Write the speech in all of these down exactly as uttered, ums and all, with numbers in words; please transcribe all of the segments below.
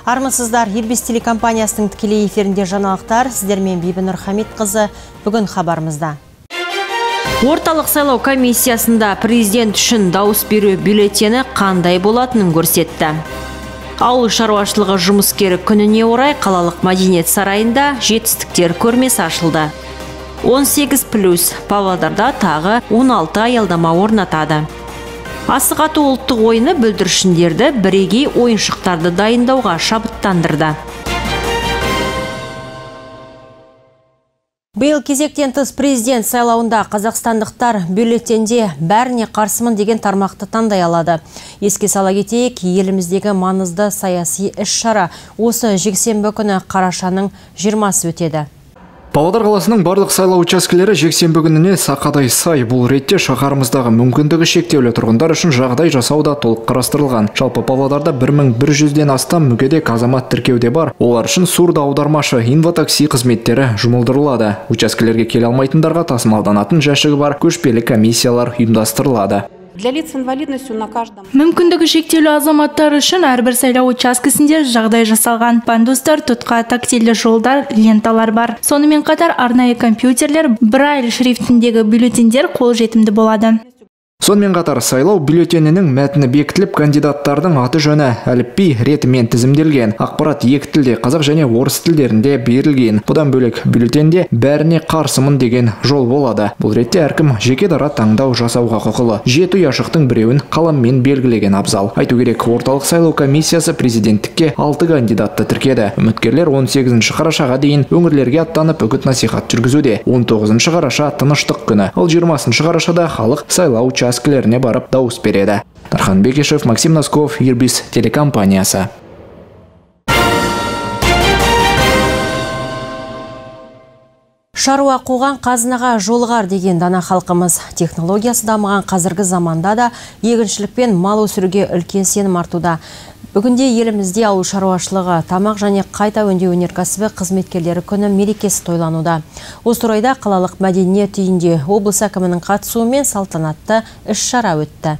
Армысыздар, Ирбис телекомпаниясының тікелей эфирінде жаңалықтар. Сіздермен Бибінұр Хамитқызы бүгін хабарымызда. Орталық сайлау комиссиясында президент үшін дауыс беру бюллетені қандай болатынын көрсетті. Ауыл шаруашылығы жұмыскері күніне орай қалалық мәдениет сарайында жетістіктер көрмесі ашылды. он сегіз плюс Павлодарда тағы он алты аялдама орнатады. Асық ату ұлттық ойыны бүлдіршіндерді бірегей ойыншықтарды дайындауға шабыттандырды. Биыл кезектен тыс президент сайлауында қазақстандықтар бюллетенде бәріне қарсымын деген тармақты таңдай алады. Еске сала кетейік, еліміздегі маңызды саяси іс-шара осы жексенбі күні қарашаның жиырмасы өтеді. Павлодар қаласының барлық сайлау учаскелері жексенбі күніне сақадай сай. Бұл ретте шаһарымыздағы мүмкіндігі шектеулі тұрғындар үшін жағдай жасау да толық қарастырылған. Жалпы Павлодарда бір мың бір жүзден астам мүгедек азамат тіркеуде бар. Олар үшін сурдо аудармашы, инватакси қызметтері жұмылдырылады. Учаскелерге келе алмайтындарға тасымалданатын жәшігі бар көшпелі комиссиялар ұйымдастырылады. Для лиц с инвалидностью на каждом. Мүмкіндігі шектеулі азаматтар үшін әрбір сайлау учаскесінде жағдай жасалған. Пандустар, тұтқа, тактильді жолдар, ленталар бар. Сонымен қатар арнайы компьютерлер, брайль шрифтіндегі бюллетендер қолжетімді болады. Сонымен қатар сайлау бюллетенінің мәтіні бекітіліп, кандидаттардың аты жөні әліпби ретімен тізімделген. Ақпарат екі тілде, қазақ және орыс тілдерінде берілген. Бұдан бөлек бюллетенде бәріне қарсымын деген жол болады. Бұл ретте әркім жеке дара таңдау жасауға құқылы. Жеті ұяшықтың біреуін қаламмен белгілеген абзал. Айту керек, орталық сайлау комиссиясы президенттікке алты кандидатты тіркеді. Үміткерлер он сегізінші қарашаға дейін өңірлерге аттанып үгіт насихат жүргізуде. он тоғызыншы қараша тыныштық күні. Ал жиырмасыншы қарашада халық сайлау учаскелеріне барып дауыс береді. Тархан Бекешев, Максим Носков, Ирбис телекомпаниясы. Шаруа қуған қазынаға жолғар деген дана халқымыз. Технологиясы дамыған қазіргі заманда да егіншілікпен мал өсіруге үлкен сенім артуда. Бүгінде елімізде ауыл шаруашылығы, тамақ және қайта өңдеу өнеркәсібі қызметкерлері күні мерекесі тойлануда. Осы орайда қалалық мәдениет үйінде облыс әкімінің қатысуымен салтанатты іс-шара өтті.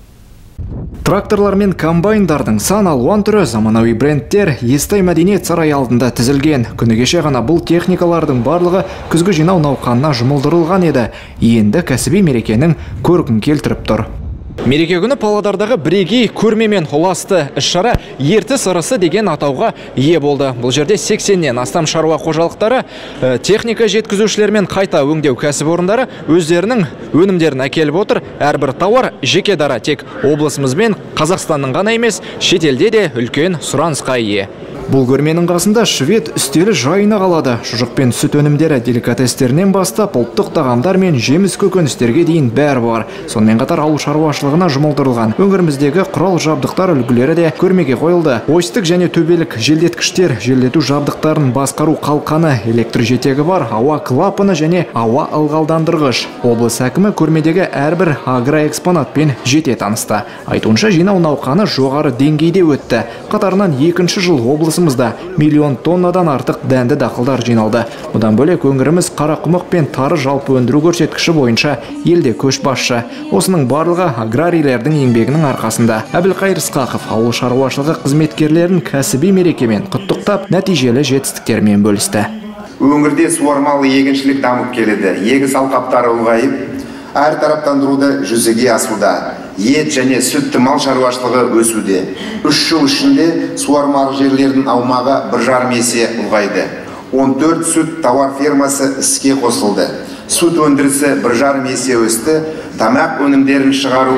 Тракторлар мен комбайндардың сан алуан түрі заманауи брендтер Естай мәдениет сарайы алдында тізілген. Күні кеше ғана бұл техникалардың барлығы күзгі жинау науқанына жұмылдырылған еді. Енді кәсіби мерекенің көркін келтіріп тұр. Мереке күні Павлодардағы бірегей көрмемен ұласты. Іс-шара ертіс ырысы деген атауға ие болды. Бұл жерде сексеннен астам шаруа қожалықтары, техника жеткізушілер мен қайта өңдеу кәсіпорындары өздерінің өнімдерін әкеліп отыр. Әрбір тауар жеке дара, тек облысымыз бен Қазақстанның ғана емес, шетелде де үлкен сұранысқа ие. Бұл көрменің қасында швед үстелі жайына қалады. Шұжық пен сүт өнімдері деликатестерінен бастап ұлттық тағамдар мен жеміс көкөністерге дейін бәрі бар. Сонымен қатар ауыл шаруашылығына жұмылдырылған өңіріміздегі құрал жабдықтар үлгілері де көрмеге қойылды. Ойыстық және төбелік желдеткіштер, желдету жабдықтарын басқару қалқаны, электр жетегі бар, ауа клапаны және ауа ылғалдандырғыш. Облыс әкімі көрмедегі әрбір агроэкспонатпен жете танысты. Айтуынша жинау науқаны жоғары деңгейде өтті. Қатарынан екінші жыл облыс миллион тоннадан артық дәнді дақылдар жиналды. Бұдан бөлек өңіріміз қарақұмық пен тары жалпы өндіру көрсеткіші бойынша елде көшбасшы. Осының барлығы аграрийлердің еңбегінің арқасында. Әбілқайыр Ысқақов ауыл шаруашылығы қызметкерлерін кәсіби мерекемен құттықтап, нәтижелі жетістіктермен бөлісті. Өңірде суармалы егіншілік дамып келеді. Егіс алқаптары ұлғайып, әр тараптандыруды жүзеге асуда. Ет және сүтті мал шаруашылығы өсуде. Үш жыл ішінде суармалы жерлердің аумағы бір жарым есе ұлғайды. он төрт сүт тауар фермасы іске қосылды. Сүт өндірісі бір жарым есе өсті. Тамақ өнімдерін шығару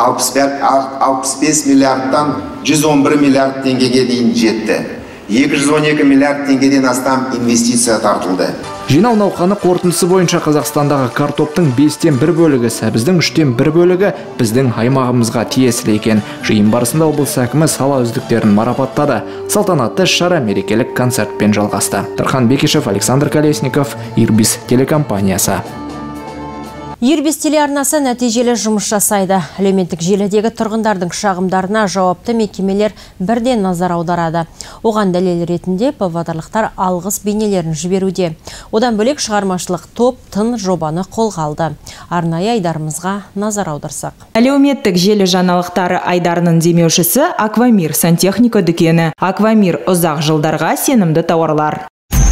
алпыс бес миллиардтан жүз он бір миллиард теңгеге дейін жетті. екі жүз он екі миллиард теңгеден астам инвестиция тартылды. Жинау науқаны қорытындысы бойынша Қазақстандағы картоптың бестен бір бөлігі, сәбіздің үштен бір бөлігі біздің аймағымызға тиесілі екен. Жиын барысында облыс әкімі сала үздіктерін марапаттады. Салтанатты шара мерекелік концертпен жалғасты. Тархан Бекешев, Александр Колесников, Ирбис телекомпаниясы. Ирбис телеарнасы нәтижелі жұмыс жасайды. Әлеуметтік желідегі тұрғындардың шағымдарына жауапты мекемелер бірден назар аударады. Оған дәлел ретінде павлодарлықтар алғыс бейнелерін жіберуде. Одан бөлек шығармашылық топ тың жобаны қолға алды. Арнайы айдарымызға назар аударсақ. Әлеуметтік желі жаңалықтары айдарының демеушісі Аквамир сантехника дүкені. Аквамир ұзақ жылдарға сенімді тауарлар.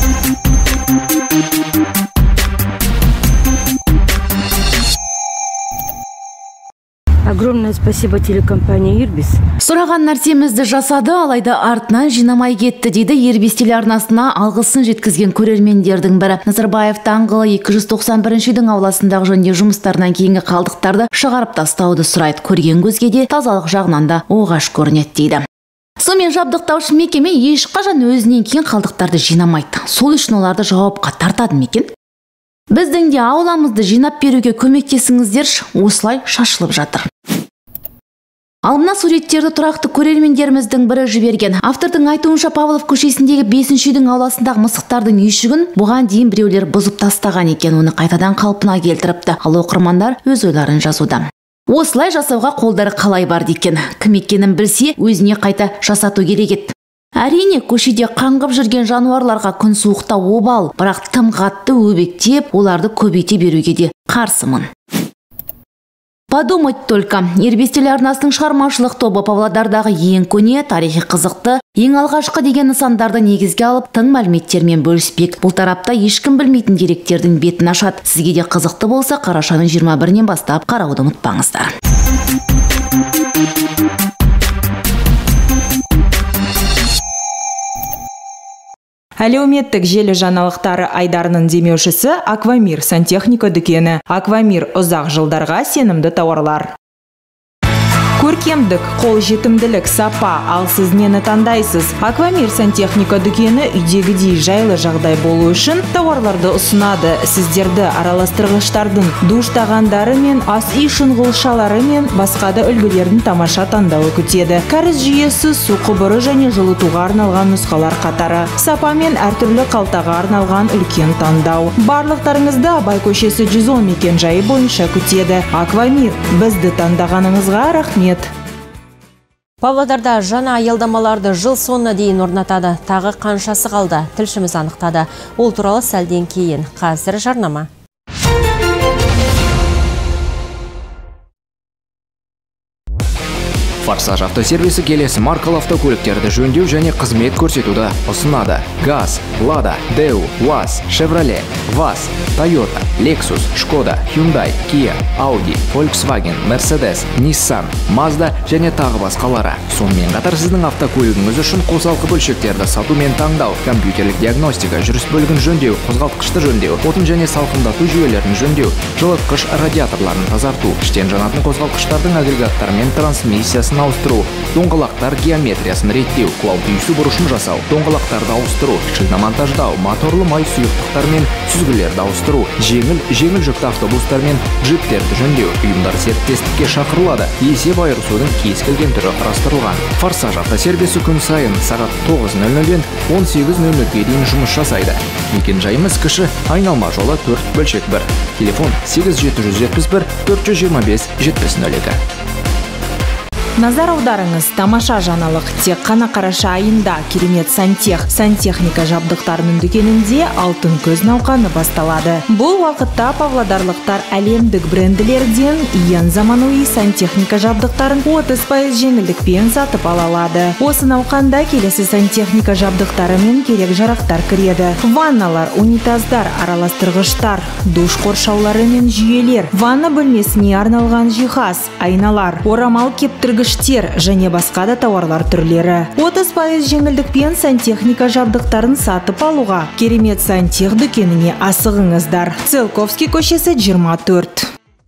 Огромное спасибо телекомпании «Ирбис». Сұраған нәрсемізді жасады, алайда артынан жинамай кетті дейді «Ирбис» телеарнасына алғысын жеткізген көрермендердің бірі. Назарбаев даңғылы екі жүз тоқсан бірінші үйдің ауласындағы жөндеу жұмыстарынан кейінгі қалдықтарды шығарып тастауды сұрайды. Көрген көзге де тазалық жағынан да оғаш көрінеді дейді. Сумен жабдықтаушы мекеме ешқашан өзінен кейін қалдықтарды жинамайды. Сол үшін оларды жауапқа тартады ма екен? Біздің де ауламызды жинап беруге көмектесіңіздерші, осылай шашылып жатыр. Ал мына суреттерді тұрақты көрермендеріміздің бірі жіберген. Автордың айтуынша Павлов көшесіндегі бесінші үйдің ауласындағы мысықтардың үйшігін бұған дейін біреулер бұзып тастаған екен, оны қайтадан қалпына келтіріпті. Ал оқырмандар өз ойларын жазуда. Осылай жасауға қолдары қалай бар екен? Кім екенін білсе, өзіне қайта жасату керек еді. Әрине, көшеде қаңғып жүрген жануарларға күн суықта обал, бірақ тым қатты өбектеп, оларды көбейте беруге де қарсымын. Подумать только, «Ирбис» телеарнасының шығармашылық тобы Павлодардағы ең көне, тарихи қызықты, ең алғашқы деген нысандарды негізге алып, тың мәліметтермен бөліспек. Бұл тарапта ешкім білмейтін деректердің бетін ашады. Сізге де қызықты болса, қарашаның жиырма бірінен бастап қарауды ұмытпаңыздар. Әлеуметтік желі жаңалықтары айдарының демеушісі Аквамир сантехника дүкені. Аквамир ұзақ жылдарға сенімді тауарлар. Көркемдік, қол жетімділік, сапа, ал сіз нені таңдайсыз? Аквамир сантехника дүкені үйдегідей жайлы жағдай болу үшін тауарларды ұсынады. Сіздерді араластырғыштардың, душ тағандары мен ас үй шұңғылшалары мен басқа да үлгілердің тамаша таңдауы күтеді. Кәріз жүйесі, су құбыры және жылытуға арналған нұсқалар қатары. Сапа мен әртүрлі қалтаға арналған үлкен таңдау. Барлықтарыңызды Абай көшесі жүз он мекен жайы бойынша күтеді. Аквамир, бізді таңдағаныңызға рахмет. Павлодарда жаңа аялдамаларды жыл соңына дейін орнатады. Тағы қаншасы қалды? Тілшіміз анықтады. Ол туралы сәлден кейін. Қазір жарнама. Форсаж автосервисі келесі маркалы автокөліктерді жөндеу және қызмет көрсетуді ұсынады. ГАЗ, Лада, Дэу, УАЗ, Шевроле, ВАЗ, Тойота, Лексус, Шкода, Hyundai, Kia, Audi, Volkswagen, Mercedes, Nissan, Mazda және тағы басқалары. Сонымен қатар сіздің автокөлігіңіз үшін қосалқы бөлшектерді сату мен таңдау, компьютерлік диагностика, жүріс бөлігін жөндеу, қозғалтқышты жөндеу, отын және салқындату жүйелерін жөндеу, жылытқыш радиаторларын тазарту, іштен жанатын қозғалтқыштардың агрегаттары мен трансмиссиясын ауыстыру, доңғалақтар геометриясын реттеу, құлау түйісу бұрышын жасау, доңғалақтарды ауыстыру, шина монтаждау, моторлы май сұйықтықтар мен сүзгілерді ауыстыру, жеңіл жеңіл жүкті автобустар мен джиптерді жөндеу, ұйымдар серіктестікке шақырылады. Есеп айырысудың кез келген түрі қарастырылған. Форсаж автосервисі күн сайын сағат тоғыз нөл нөлден он сегіз нөл нөлге дейін жұмыс жасайды. Мекен жайымыз кіші, айналма жолы төрт бөлшек бір. Телефон сегіз жеті жүз жетпіс бір төрт жүз жиырма бес жетпіс нөл екі. Назар аударыңыз, тамаша жаңалық тек қана қараша айында керемет сантех, сантехника жабдықтарының дүкенінде алтын көз науқаны басталады. Бұл уақытта павлодарлықтар әлемдік бренділерден ең заманауи сантехника жабдықтарын отыз пайыз жеңілдікпен сатып ала алады. Осы науқанда келесі сантехника жабдықтары мен керек жарақтар кіреді. Ванналар, унитаздар, араластырғыштар, душ қоршаулары мен жүйелер, ванна бөлмесіне арналған жиһаз, айналар, орамал кептіргіш және басқа да тауарлар түрлері. отыз пайыз жеңілдікпен сантехника жабдықтарын сатып алуға керемет сантех дүкеніне асығыңыздар. Целковский көшесі жиырма төрт.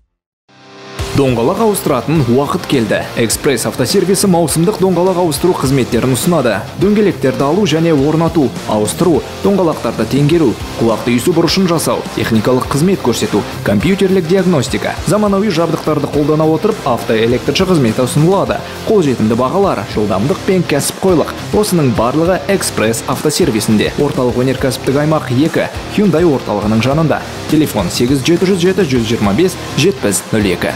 Доңғалақ ауыстыратын уақыт келді. Экспресс автосервисі маусымдық доңғалақ ауыстыру қызметтерін ұсынады. Дөңгелектерді алу және орнату, ауыстыру, доңғалақтарды теңгеру, құлақ түйісу бұрышын жасау, техникалық қызмет көрсету, компьютерлік диагностика, заманауи жабдықтарды қолдана отырып автоэлектрші қызметі ұсынылады. Қолжетімді бағалар, жылдамдық пен кәсіп қойлық. Осының барлығы экспресс автосервисінде. Орталық өнеркәсіптік аймақ екі Hyundai орталығының жанында. Телефон сегіз жеті жүз жеті жүз жиырма бес жетпіс нөл екі.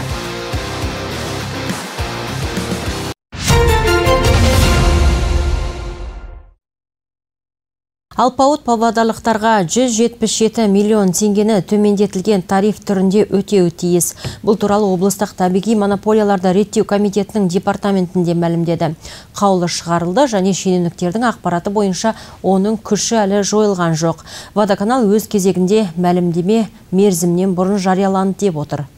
Алпауыт павлодарлықтарға жүз жетпіс жеті миллион теңгені төмендетілген тариф түрінде өтеуі тиіс. Бұл туралы облыстық табиғи монополияларды реттеу комитетінің департаментінде мәлімдеді. Қаулы шығарылды және шенеуніктердің ақпараты бойынша оның күші әлі жойылған жоқ. Водоканал өз кезегінде мәлімдеме мерзімнен бұрын жарияланды деп отыр.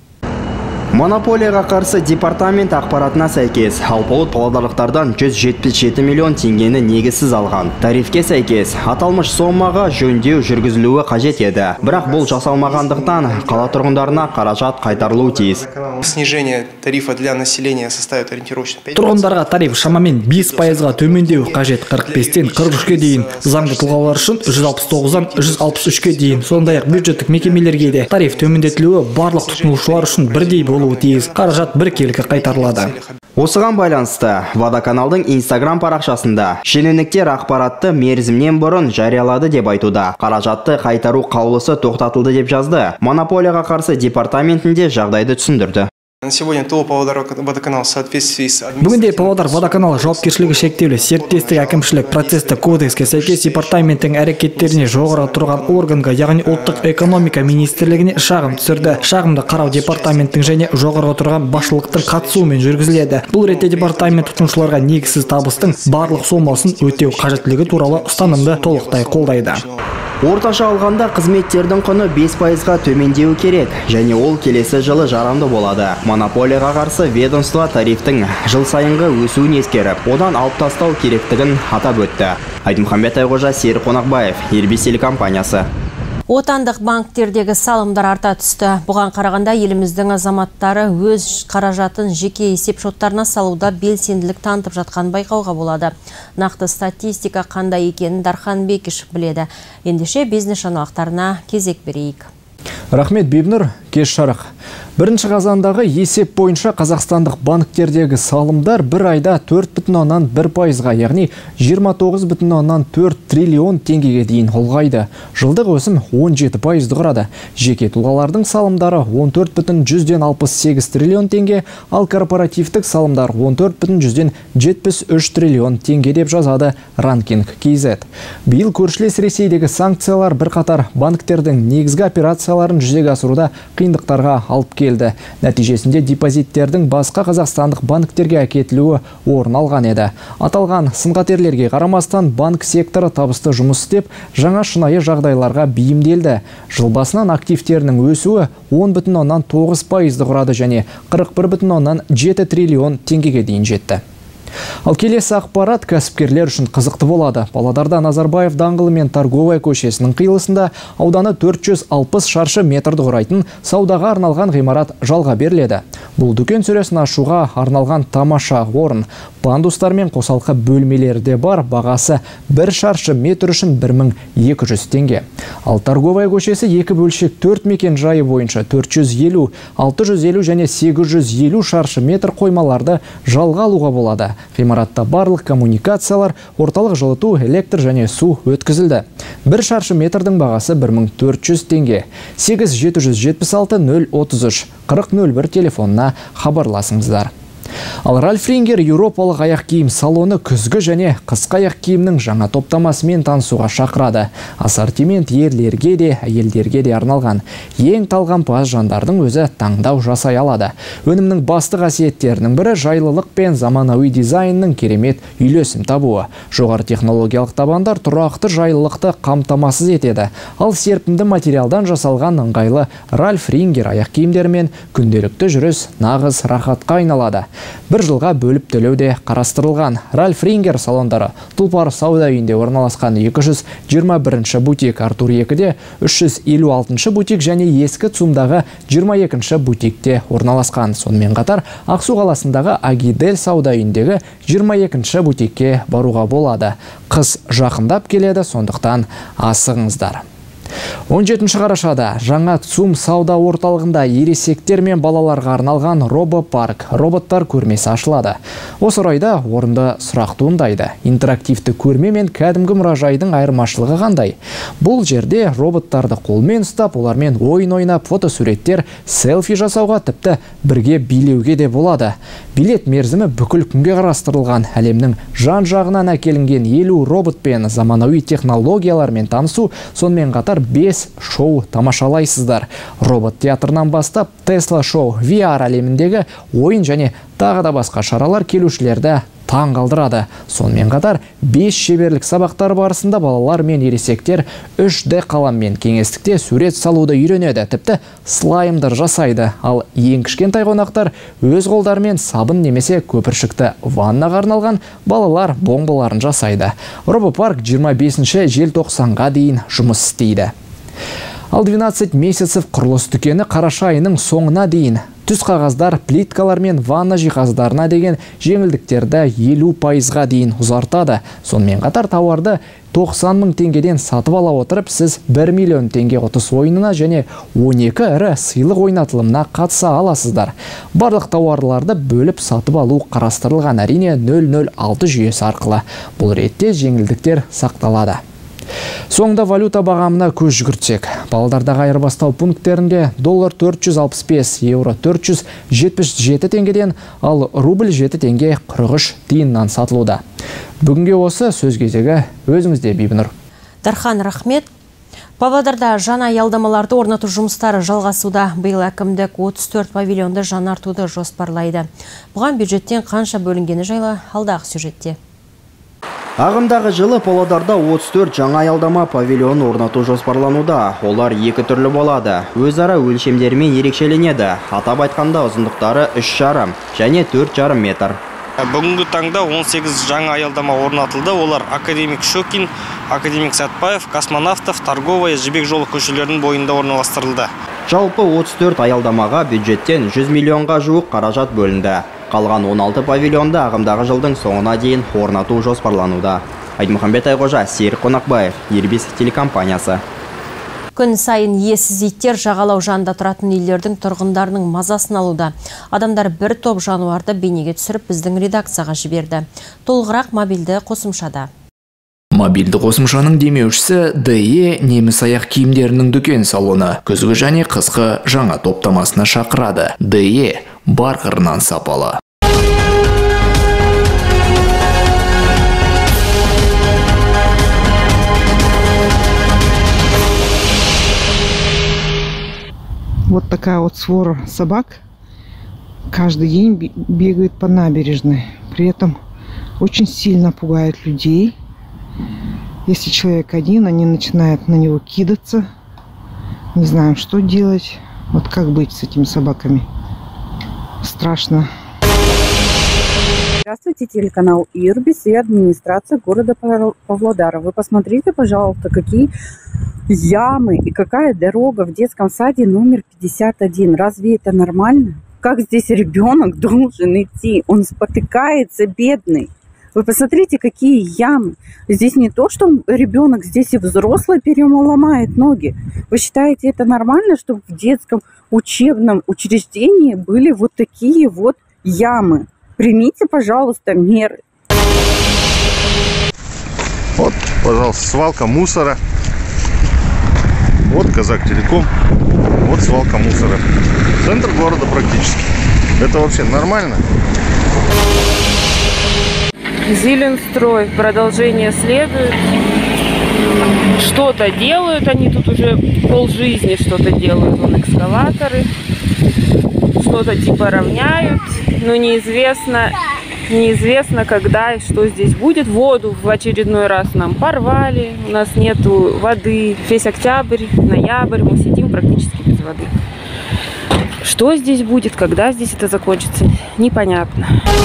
Монополияға қарсы департамент ақпаратына сәйкес, алпауыт павлодарлықтардан жүз жетпіс жеті миллион теңгені негізсіз алған. Тарифке сәйкес, аталмыш сомаға жөндеу жүргізілуі қажет еді. Бірақ бұл жасалмағандықтан қала тұрғындарына қаражат қайтарылуы тиіс. Снижение тарифа для населения составит ориентировочно пять процентов. Тұрғындарға тариф шамамен бес пайызға төмендеу қажет. қырық бестен қырық үшке дейін, заңды тұлғалар үшін жүз алпыс тоғыздан жүз алпыс үшке дейін. Сондай-ақ бюджеттік мекемелерге де тариф төмендетілуі барлық тұтынушылар үшін бірдей болуы тиіс. Қаражат бір келкі қайтарылады. Осыған байланысты Водоканалдың Инстаграм парақшасында шенеуніктер ақпаратты мерзімнен бұрын жариялады деп айтуда. Қаражатты қайтару қаулысы тоқтатылды деп жазды. Монополияға қарсы департаментінде жағдайды түсіндірді. Сегодня ТО Павлодар водоканал в соответствии с Бүгінде Павлодар водоканалы жауапкершілігі шектеулі серіктестік әкімшілік процесстік кодекске сәйкес департаменттің әрекеттеріне жоғары тұрған органға, яғни ұлттық экономика министрлігіне шағым түсірді. Шағымды қарау департаменттің және жоғары тұрған басшылықтың қатысуымен жүргізіледі. Бұл ретте департамент тұтынушыларға негізсіз табыстың барлық сомасын өтеу қажеттілігі туралы ұстанымды толықтай қолдайды. Орташа алғанда қызметтердің құны бес пайызға төмендеуі керек, және ол келесі жылы жарамды болады. Монополияға қарсы ведомство тарифтің жыл сайынғы өсуін ескеріп, одан алып тастау керектігін атап өтті. Айтмұхамбет Айғожа, Серік Қонақбаев, Ербис телекомпаниясы. Отандық банктердегі салымдар арта түсті. Бұған қарағанда еліміздің азаматтары өз қаражатын жеке есеп шоттарына салуда белсенділік танытып жатқан байқауға болады. Нақты статистика қандай екенін Дархан Бекиш біледі. Ендеше бизнес жаңалықтарына кезек берейік. Рахмет, Бибнұр, кеш жарық. Бірінші қазандағы есеп бойынша қазақстандық банктердегі салымдар бір айда төрт бүтін оннан бір пайызға, яғни жиырма тоғыз бүтін оннан төрт триллион теңгеге дейін ұлғайды. Жылдық өсім он жеті пайызды құрады. Жеке тұлғалардың салымдары он төрт бүтін жүзден алпыс сегіз триллион теңге, ал корпоративтік салымдар он төрт бүтін жүзден жетпіс үш триллион теңге деп жазады Ранкинг кей зет. Биыл көршілес Ресейдегі санкциялар бірқатар банктердің негізгі операцияларын жүзеге асыруда қиындықтарға алып келді. Нәтижесінде депозиттердің басқа қазақстандық банктерге әкетілуі орын алған еді. Аталған сын-қатерлерге қарамастан банк секторы табысты жұмыс істеп, жаңа шынайы жағдайларға бейімделді. Жыл басынан активтерінің өсуі он бүтін оннан тоғыз пайызды құрады және қырық бір бүтін оннан жеті триллион теңгеге дейін жетті. Ал келесі ақпарат кәсіпкерлер үшін қызықты болады. Павлодарда Назарбаев даңғылы мен Торговая көшесінің қиылысында ауданы төрт жүз алпыс шаршы метрді құрайтын саудаға арналған ғимарат жалға беріледі. Бұл дүкен сөресін ашуға арналған тамаша орын. Пандустар мен қосалқы бөлмелерде бар, бағасы бір шаршы метр үшін бір мың екі жүз теңге. Ал Торговая көшесі екі бөлшек төрт мекен жайы бойынша төрт жүз елу, алты жүз елу және сегіз жүз елу шаршы метр қоймаларды жалға алуға болады. Ғимаратта барлық коммуникациялар, орталық жылыту, электр және су өткізілді. Бір шаршы метрдің бағасы бір мың төрт жүз теңге. сегіз жеті жүз жетпіс алты нөл отыз үш қырық нөл бір телефонына хабарласыңыздар. Ал Ральф Рингер еуропалық аяқ киім салоны күзгі және қысқы аяқ киімнің жаңа топтамасымен танысуға шақырады. Ассортимент ерлерге де, әйелдерге де арналған. Ең талғампаз жандардың өзі таңдау жасай алады. Өнімнің басты қасиеттерінің бірі жайлылық пен заманауи дизайнның керемет үйлесім табуы. Жоғары технологиялық табандар тұрақты жайлылықты қамтамасыз етеді. Ал серпімді материалдан жасалған ыңғайлы Ральф Рингер аяқ киімдермен күнделікті жүріс нағыз рахатқа айналады. Бір жылға бөліп төлеу де қарастырылған. Ральф Рингер салондары Тұлпар сауда үйінде орналасқан екі жүз жиырма бірінші бутик Артур екіде, үш жүз елу алтыншы бутик және ескі ЦУМдағы жиырма екінші бутикте орналасқан. Сонымен қатар Ақсу қаласындағы Агидель сауда үйіндегі жиырма екінші бутикке баруға болады. Қыс жақындап келеді, сондықтан асығыңыздар. он жетінші қарашада жаңа ЦУМ сауда орталығында ересектер мен балаларға арналған робопарк, роботтар көрмесі ашылады. Осы орайда орынды сұрақ туындайды. Интерактивті көрме мен кәдімгі мұражайдың айырмашылығы қандай? Бұл жерде роботтарды қолмен ұстап, олармен ойын ойнап, фотосуреттер, селфи жасауға, тіпті бірге билеуге де болады. Билет мерзімі бүкіл күнге қарастырылған. Әлемнің жан-жағынан әкелінген елу робот пен заманауи технологиялармен танысу, сонымен қатар бес шоу тамашалайсыздар. Робот театрынан бастап Tesla шоу, ви ар әлеміндегі ойын және тағы да басқа шаралар келушілерді таң қалдырады. Сонымен қатар бес шеберлік сабақтар барысында балалар мен ересектер үш дэ қаламмен кеңістікте сурет салуды үйренеді, тіпті слаймдар жасайды. Ал ең кішкентай қонақтар өз қолдарымен сабын немесе көпіршікті ваннаға арналған балалар бомбаларын жасайды. Робопарк жиырма бесінші желтоқсанға дейін жұмыс істейді. Ал двенадцать месяцев құрылыс дүкені қараша айының соңына дейін түс қағаздар, плиткалар мен ванна жиһаздарына деген жеңілдіктерді елу пайызға дейін ұзартады. Сонымен қатар тауарды тоқсан мың теңгеден сатып ала отырып, сіз бір миллион теңге ұтыс ойынына және он екі ірі сыйлық ойнатылымына қатыса аласыздар. Барлық тауарларды бөліп сатып алу қарастырылған, әрине нөл нөл алты жүйесі арқылы. Бұл ретте жеңілдіктер сақталады. Соңында валюта бағамына көз жүгіртсек, балалардағы айырбастау пункттерінде доллар төрт жүз алпыс бес, еуро төрт жүз жетпіс жеті теңгеден, ал рубль жеті теңге қырық үш тиыннан сатылуда. Бүгінге осы сөз кезегі өзіңізде, Бибінұр. Дархан, рахмет. Павлодарда жаңа аялдамаларды орнату жұмыстары жалғасуда. Биыл әкімдік отыз төрт павильонды жаңартуды жоспарлайды. Бұған бюджеттен қанша бөлінгені жайлы алдағы сюжетте. Ағымдағы жылы Павлодарда отыз төрт жаңа аялдама павильон орнату жоспарлануда. Олар екі түрлі болады. Өзара өлшемдерімен ерекшеленеді. Атап айтқанда ұзындықтары үш жарым және төрт жарым метр. Бүгінгі таңда он сегіз жаңа аялдама орнатылды. Олар Академик Щекин, Академик Сәтпаев, Космонавтов, Торговая, Жібек жолы көшелерінің бойында орналастырылды. Жалпы отыз төрт аялдамаға бюджеттен жүз миллионға жуық қаражат бөлінді. Қалған он алты павильонды ағымдағы жылдың соңына дейін орнату жоспарлануда. Айтмұхамбет Айғожа, Серік Қонақбаев, Ербис телекомпаниясы. Күн сайын иесіз иттер жағалау жанында тұратын үйлердің тұрғындарының мазасын алуда. Адамдар бір топ жануарды бейнеге түсіріп біздің редакцияға жіберді. Толығырақ мобильді қосымшада. Мобильді қосымшаның демеушісі дэ е неміс аяқ киімдерінің дүкен салоны күзгі және қысқы жаңа топтамасына шақырады. дэ е бар қырынан сапалы. Вот такая вот свора собак каждый день бегает по набережной. При этом очень сильно пугает людей. Если человек один, они начинают на него кидаться. Не знаем, что делать. Вот как быть с этими собаками. Страшно. Здравствуйте, телеканал Ирбис и администрация города Павлодара. Вы посмотрите, пожалуйста, какие ямы и какая дорога в детском саде номер пятьдесят один. Разве это нормально? Как здесь ребенок должен идти? Он спотыкается, бедный. Вы посмотрите, какие ямы. Здесь не то, что ребенок, здесь и взрослый переломает ноги. Вы считаете, это нормально, чтобы в детском учебном учреждении были вот такие вот ямы? Примите, пожалуйста, меры. Вот, пожалуйста, свалка мусора. Вот Казактелеком. Вот свалка мусора. Центр города практически. Это вообще нормально? Зеленстрой. Продолжение следует. Что-то делают. Они тут уже полжизни что-то делают. Вон экскаваторы. Что-то типа равняют. Но неизвестно, неизвестно когда и что здесь будет. Воду в очередной раз нам порвали. У нас нету воды. Весь октябрь, ноябрь мы сидим практически без воды. Что здесь будет, когда здесь это закончится, непонятно.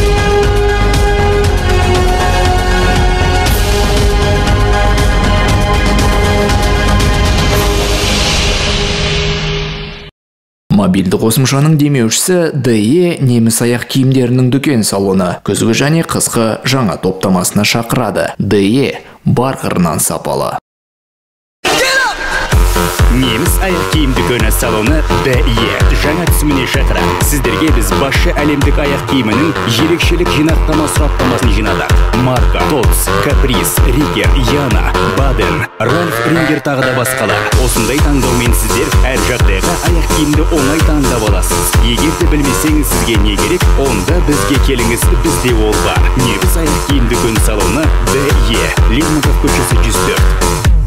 Мобильді қосымшаның демеушісі дэ е неміс аяқ киімдерінің дүкен салоны күзгі және қысқы жаңа топтамасына шақырады. дэ е бар қырынан сапалы. Неміс аяқ киім дүкені салоны Д Е жаңа түсіміне шақыра. Сіздерге біз басшы әлемдік аяқ киімінің ерекшелік жинақтама сұраптамасын жинадық. Марка, Тотс, Каприз, Рикер, Яна, Баден, Ральф Рингер тағы да басқалар. Осындай таңдаумен сіздер әр жағдайға аяқ киімді оңай таңдап аласыз. Егер де білмесеңіз сізге не керек, онда бізге келіңіз, бізде ол бар. Неміс аяқ киім дүкені салоны Д Е Лермонтов көшесі жүз төрт.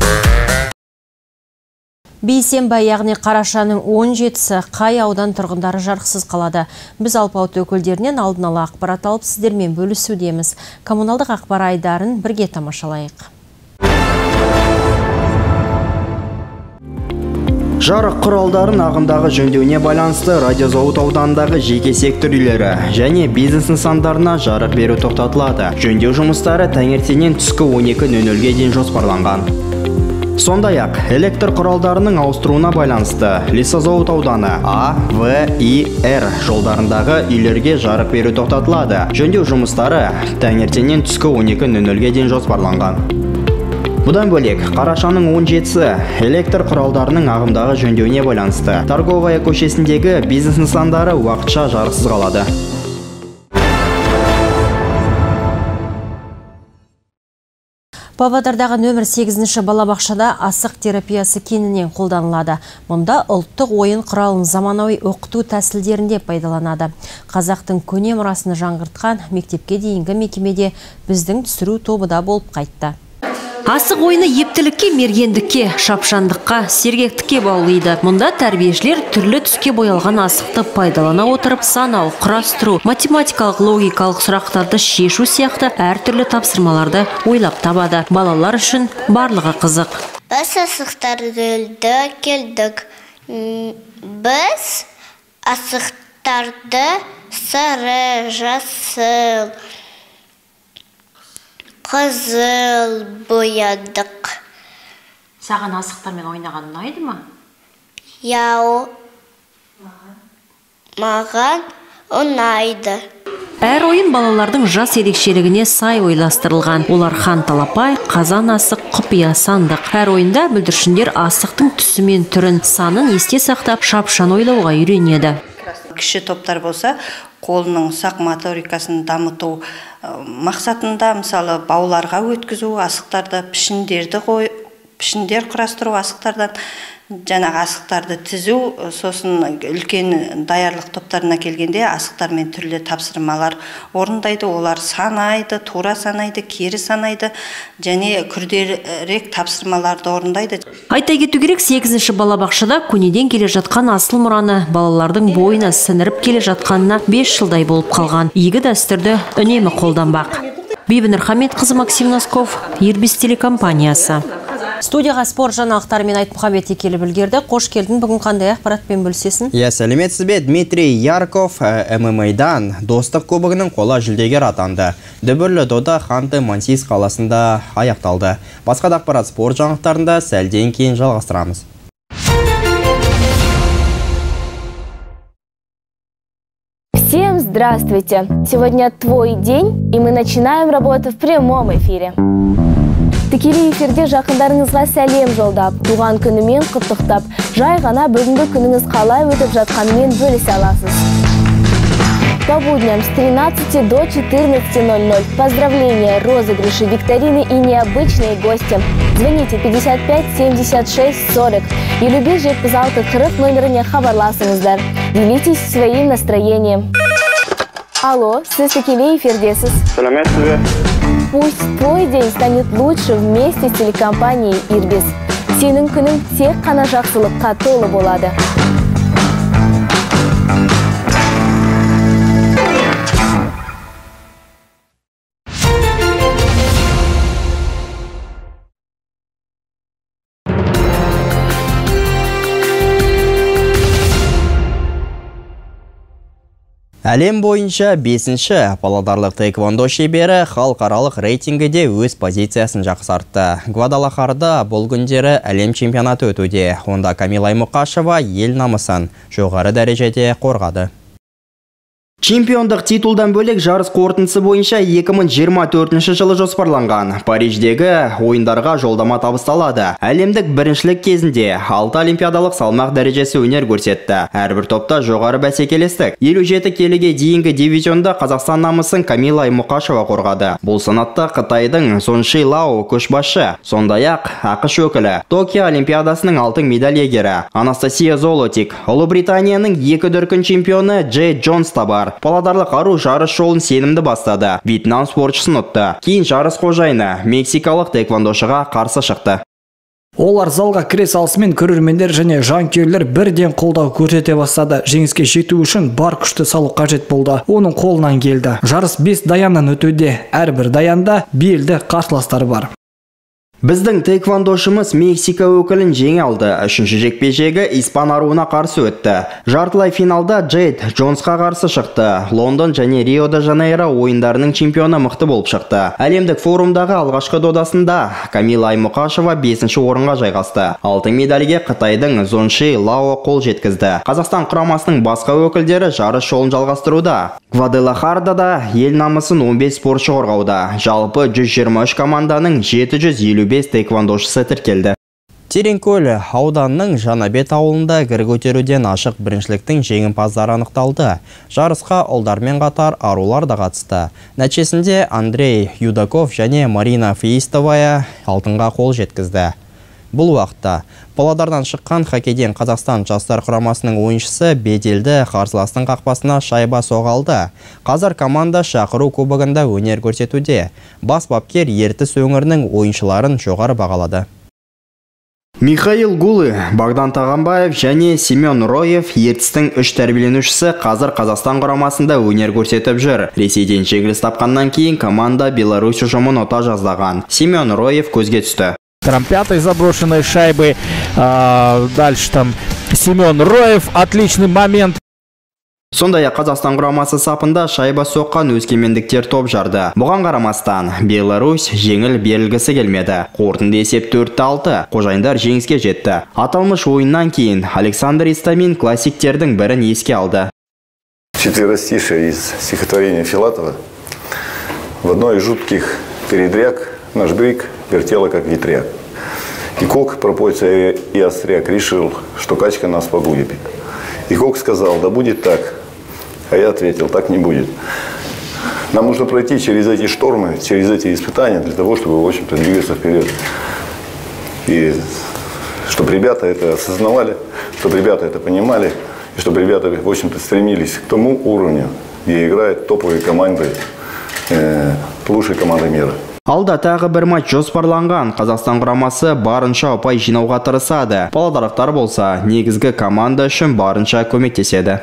Бейсенбі, яғни қарашаның он жетісі қай аудан тұрғындары жарықсыз қалады. Біз Алпауыт өкілдерінен алдын ала ақпарат алып сіздермен бөлісудеміз. Коммуналдық ақпар айдарын бірге тамашалайық. Жарық құралдарын ағымдағы жөндеуіне байланысты радиозауыт ауданындағы жеке сектор үйлері және бизнес нысандарына жарық беру тоқтатылады. Жөндеу жұмыстары таңертеңнен түскі он екі нөл нөлге дейін жоспарланған. Сондай-ақ, электр құралдарының ауыстыруына байланысты Лисозауыт ауданы А, В, И, Р жолдарындағы үйлерге жарық беру тоқтатылады. Жөндеу жұмыстары таңертеңнен түскі он екі нөл нөлге дейін жоспарланған. Бұдан бөлек, қарашаның он жетісі электр құралдарының ағымдағы жөндеуіне байланысты Торговая көшесіндегі бизнес нысандары уақытша жарықсыз қалады. Павлодардағы нөмір сегізінші балабақшада асық терапиясы кеңінен қолданылады. Мұнда ұлттық ойын құралын заманауи оқыту тәсілдерінде пайдаланады. Қазақтың көне мұрасын жаңғыртқан мектепке дейінгі мекемеде біздің түсіру тобы да болып қайтты. Асық ойыны ептілікке, мергендікке, шапшандыққа, сергектікке баулайды. Мұнда тәрбиешілер түрлі түске боялған асықты пайдалана отырып, санау, құрастыру, математикалық, логикалық сұрақтарды шешу сияқты әртүрлі тапсырмаларды ойлап табады. Балалар үшін барлығы қызық. Біз асықтарды келдік. Біз асықтарды сары, жасыл, қызыл боядық. Саған асықтармен ойнаған ұнайды ма? Яу, маған ұнайды. Әр ойын балалардың жас ерекшелігіне сай ойластырылған. Олар хан талапай, қазан асық, құпия сандық. Әр ойында бүлдіршіндер асықтың түсі мен түрін, санын есте сақтап, шапшан ойлауға үйренеді. Кіші топтар болса, қолының сақ моторикасын дамыту мақсатында, мысалы, бауларға өткізу, асықтарды, пішіндерді қой, пішіндер құрастыру асықтардан, жаңағы асықтарды тізу, сосын үлкен даярлық топтарына келгенде асықтармен түрлі тапсырмалар орындайды. Олар санайды, тура санайды, кері санайды, және күрделірек тапсырмаларды орындайды. Айта кету керек, сегізінші балабақшада көнеден келе жатқан асыл мұраны балалардың бойына сіңіріп келе жатқанына бес жылдай болып қалған. Игі дәстүрді үнемі қолданбақ. Бибінұр Хамитқызы, Максим Носков, Ирбис телекомпаниясы. Студияға спорт жаңалықтарымен Айтмұхамбет келіп үлгерді. Қош келдің, бүгін қандай ақпаратпен бөлісесің? Иә, сәлеметсіз бе, Дмитрий Ярков эм эм а-дан достық кубогының қола жүлдегер атанды. Дүбірлі дода Ханты-Мансийск қаласында аяқталды. Басқа да ақпарат спорт жаңалықтарында сәлден кейін жалғастырамыз. Всем здравствуйте! Сегодня твой день, и мы начинаем работу в прямом эфире. Тікелей эфирде жақындарыңызға сәлем жолдап, туған күнімен құттықтап, жай ғана бүгінгі күніңіз қалай өтіп жатқанымен бөлісе аласыз. По будням с тринадцати до четырнадцати ноль ноль. Поздравления, розыгрыши, викторины и необычные гости. Звоните пятьдесят пять семьдесят шесть сорок. И любить же пызалты қырық номеріне хабарласыңыздар. Делитесь своим настроением. Алло, сіз тікелей эфирдесіз. Сәлеметсіз бе? Пусть твой день станет лучше вместе с телекомпанией Ирбис. Сенің күнің тек қана жақсылыққа толы болады. Әлем бойынша бесінші павлодарлық таэквондо шебері халықаралық рейтингіде өз позициясын жақсартты. Гвадалахарда бұл күндері әлем чемпионаты өтуде. Онда Камила Аймұқашева ел намысын жоғары дәрежеде қорғады. Чемпиондық титулдан бөлек жарыс қорытындысы бойынша екі мың жиырма төртінші жылы жоспарланған Париждегі ойындарға жолдама табысталады. Әлемдік біріншілік кезінде алты олимпиадалық салмақ дәрежесі өнер көрсетті. Әрбір топта жоғары бәсекелестік. елу жеті келіге дейінгі дивизионда Қазақстан намысын Камила Аймұқашева қорғады. Бұл санатта Қытайдың Сонши Лао көшбасшы, сондай-ақ ақш өкілі, Токио олимпиадасының алтын медаль иегері Анастасия Золотик, Ұлыбританияның екі дүркін чемпионы Джей Джонс та бар. Павлодарлық ару жарыс жолын сенімді бастады. Вьетнам спортшысын ұтты. Кейін жарыс қожайыны мексикалық таэквондошыға қарсы шықты. Олар залға кіре салысымен көрермендер және жанкүйерлер бірден қолдау көрсете бастады. Жеңіске жету үшін бар күшті салу қажет болды. Оның қолынан келді. Жарыс бес даяннан өтуде. Әрбір даяында белді қарсыластары бар. Біздің таэквондошымыз Мексика өкілін жеңе алды. Үшінші жекпе-жегі испан аруына қарсы өтті. Жартылай финалда Джейд Джонсқа қарсы шықты. Лондон және Рио-де-Жанейро ойындарының чемпионы мықты болып шықты. Әлемдік форумдағы алғашқы додасында Камила Аймұқашева бесінші орынға жайғасты. Алтын медальге Қытайдың Зонши Лао қол жеткізді. Қазақстан құрамасының басқа өкілдері жарыс жолын жалғастыруда. Гваделахардада ел намысын он бес спортшы қорғауда. Жалпы жүз жиырма үш команданың жеті жүз елу бес таэквондошысы тіркелді. Тереңкөл ауданының Жанабет ауылында гір көтеруден ашық біріншіліктің жеңімпаздары анықталды. Жарысқа ұлдармен қатар арулар да қатысты. Нәтижесінде Андрей Юдаков және Марина Феистовая алтынға қол жеткізді. Бұл уақытта Павлодардан шыққан хоккейден Қазақстан жастар құрамасының ойыншысы беделді қарсыластың қақпасына шайба соғалды. Қазір команда шақыру кубогында өнер көрсетуде. Бас бапкер Ертіс өңірінің ойыншыларын жоғары бағалады. Михаил Гулы, Богдан Тағамбаев және Семен Роев Ертістің үш тәрбиеленушісі қазір Қазақстан құрамасында өнер көрсетіп жүр. Ресейден жеңіліс тапқаннан кейін команда Беларусь ұжымын ұта жаздаған. Семен Роев көзге түсті. Пятой заброшенной шайбы. А, дальше там Семен Роев. Отличный момент. Сондай-ақ Қазақстан құрамасы сапында шайба соққан өскемендіктер топ жарды. Бұған қарамастан Беларусь жеңіл берілгісі келмеді. Қорытынды есеп төрт алты. Қожайындар жеңіске жетті. Аталмыш ойыннан кейін Александр Истамин классиктердің бірін еске алды. Четверостишие из стихотворения Филатова. В одной из жутких передряг наш брик вертела как ветряк. И Кок, пропойца и остряк, решил, что качка нас погубит. И Кок сказал: да будет так. А я ответил: так не будет. Нам нужно пройти через эти штормы, через эти испытания, для того, чтобы, в общем-то, двигаться вперед. И чтобы ребята это осознавали, чтобы ребята это понимали, и чтобы ребята, в общем-то, стремились к тому уровню, где играют топовые команды, э, лучшие команды мира. Алда тағы бір матч жоспарланған. Қазақстан құрамасы барынша ұпай жинауға тырысады. Павлодарлықтар болса, негізгі команда үшін барынша көмектеседі.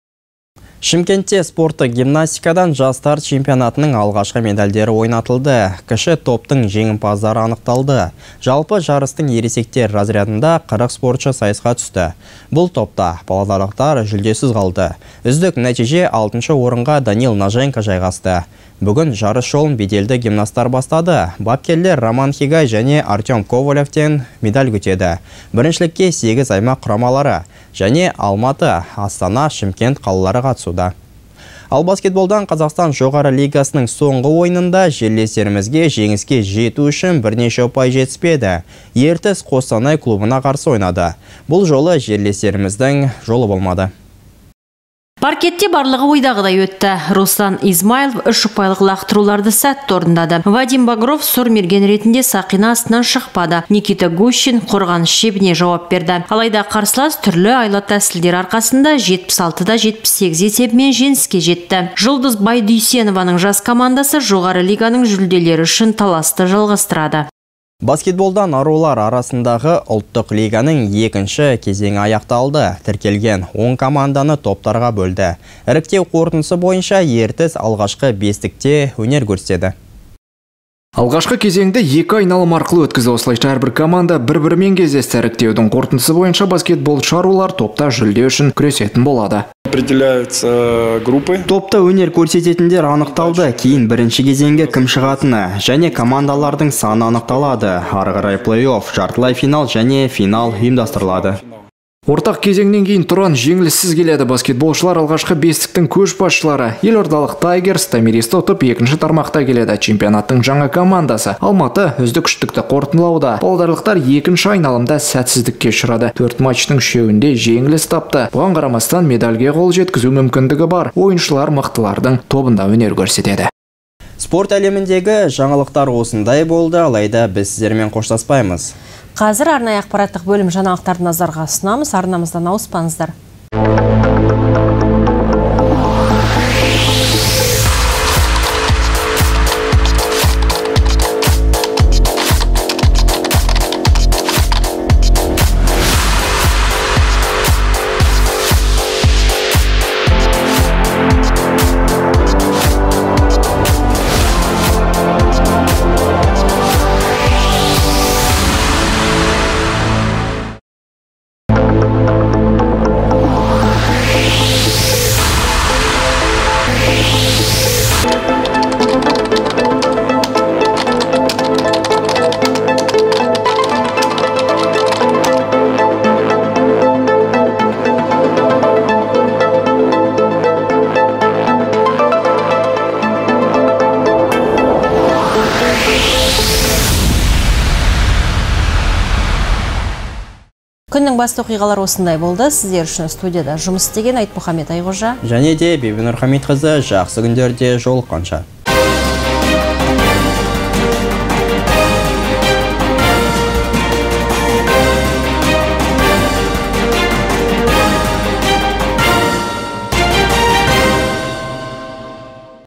Шымкентте спорттық гимнастикадан жастар чемпионатының алғашқы медальдері ойнатылды. Кіші топтың жеңімпаздары анықталды. Жалпы жарыстың ересектер разрядында қырық спортшы сайысқа түсті. Бұл топта павлодарлықтар жүлдесіз қалды. Үздік нәтиже алтыншы орынға Данил Наженко жайғасты. Бүгін жарыс жолын беделді гимнасттар бастады. Бапкерлер Роман Хигай және Артем Ковалевтен медаль көтеді. Біріншілікке сегіз аймақ құрамалары және Алматы, Астана, Шымкент қалалары қатысуда. Ал баскетболдан Қазақстан жоғары лигасының соңғы ойынында жерлестерімізге жеңіске жету үшін бірнеше ұпай жетіспеді. Ертіс Қостанай клубына қарсы ойнады. Бұл жолы жерлестеріміздің жолы болмады. Паркетте барлығы ойдағыдай өтті. Руслан Измайлов үш ұпайлық лақтыруларды сәтті орындады. Вадим Багров сұр мерген ретінде сақина астынан шықпады. Никита Гущин қорғаныс шебіне жауап берді. Алайда қарсылас түрлі айла тәсілдер арқасында жетпіс алтыда жетпіс сегіз есебімен жеңіске жетті. Жұлдыз Байдүйсенованың жас командасы жоғары лиганың жүлделері үшін таласты жалғастырады. Баскетболдан арулар арасындағы ұлттық лиганың екінші кезеңі аяқталды. Тіркелген он команданы топтарға бөлді. Іріктеу қорытындысы бойынша Ертіс алғашқы бестікте өнер көрсетеді. Алғашқы кезеңді екі айналым арқылы өткізді. Осылайша әрбір команда бір-бірімен кездесті. Іріктеудің қорытындысы бойынша баскетболшы арулар топта жүлде үшін күресетін болады. Определяются группы. Топта өнер көрсететіндер анықталды. Кейін бірінші кезеңге кім шығатыны және командалардың саны анықталады. Ары қарай плей-офф, жартылай финал және финал ұйымдастырылады. Ортақ кезеңнен кейін Тұран жеңіліссіз келеді. Баскетболшылар алғашқы бестіктің көшбасшылары. Елордалық Тайгерс Томиристі ұтып екінші тармақта келеді. Чемпионаттың жаңа командасы Алматы үздік үштікті қорытындылауда. Павлодарлықтар екінші айналымда сәтсіздікке ұшырады. Төрт матчтың үшеуінде жеңіліс тапты. Бұған қарамастан медальге қол жеткізу мүмкіндігі бар. Ойыншылар мықтылардың тобында өнер көрсетеді. Спорт әлеміндегі жаңалықтар осындай болды, алайда біз сіздермен қоштаспаймыз. Қазір арнайы ақпараттық бөлім жаңалықтарды назарға ұсынамыз. Арнамыздан ауыспаңыздар. Күннің басты оқиғалар осындай болды. Сіздер үшін студияда жұмыс істеген Айтмұхамед Айғожа және де Бибінұр Хамитқызы. Жақсы күндерде жолыққанша.